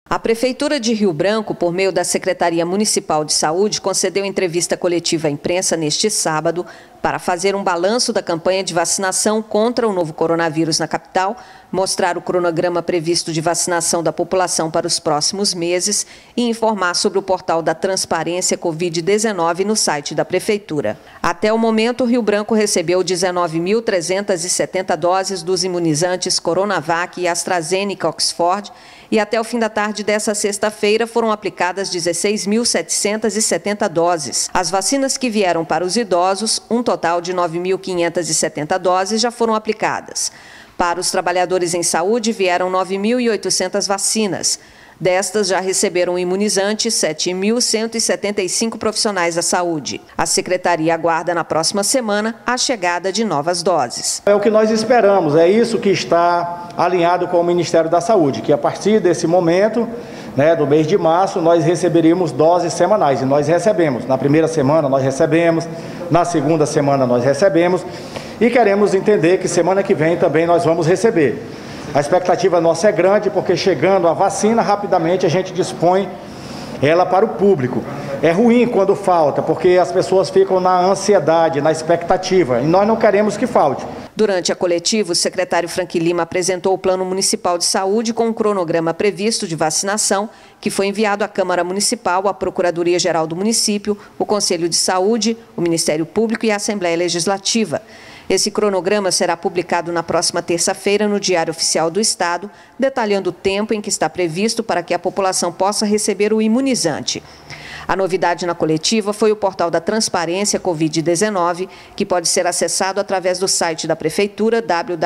A Prefeitura de Rio Branco, por meio da Secretaria Municipal de Saúde, concedeu entrevista coletiva à imprensa neste sábado para fazer um balanço da campanha de vacinação contra o novo coronavírus na capital, mostrar o cronograma previsto de vacinação da população para os próximos meses e informar sobre o portal da Transparência Covid-19 no site da Prefeitura. Até o momento, Rio Branco recebeu 19.370 doses dos imunizantes Coronavac e AstraZeneca Oxford e até o fim da tarde dessa sexta-feira foram aplicadas 16.770 doses. As vacinas que vieram para os idosos, um total de 9.570 doses já foram aplicadas. Para os trabalhadores em saúde, vieram 9.800 vacinas. Destas, já receberam imunizantes 7.175 profissionais da saúde. A Secretaria aguarda na próxima semana a chegada de novas doses. É o que nós esperamos, é isso que está alinhado com o Ministério da Saúde, que a partir desse momento, do mês de março, nós receberíamos doses semanais. E nós recebemos. Na primeira semana nós recebemos, na segunda semana nós recebemos e queremos entender que semana que vem também nós vamos receber. A expectativa nossa é grande porque chegando a vacina, rapidamente a gente dispõe ela para o público. É ruim quando falta, porque as pessoas ficam na ansiedade, na expectativa, e nós não queremos que falte. Durante a coletiva, o secretário Frank Lima apresentou o Plano Municipal de Saúde com um cronograma previsto de vacinação, que foi enviado à Câmara Municipal, à Procuradoria-Geral do Município, o Conselho de Saúde, o Ministério Público e a Assembleia Legislativa. Esse cronograma será publicado na próxima terça-feira no Diário Oficial do Estado, detalhando o tempo em que está previsto para que a população possa receber o imunizante. A novidade na coletiva foi o portal da Transparência Covid-19, que pode ser acessado através do site da Prefeitura,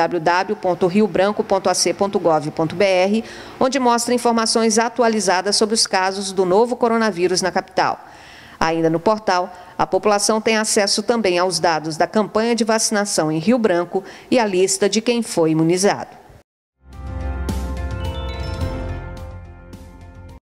www.riobranco.ac.gov.br, onde mostra informações atualizadas sobre os casos do novo coronavírus na capital. Ainda no portal, a população tem acesso também aos dados da campanha de vacinação em Rio Branco e a lista de quem foi imunizado.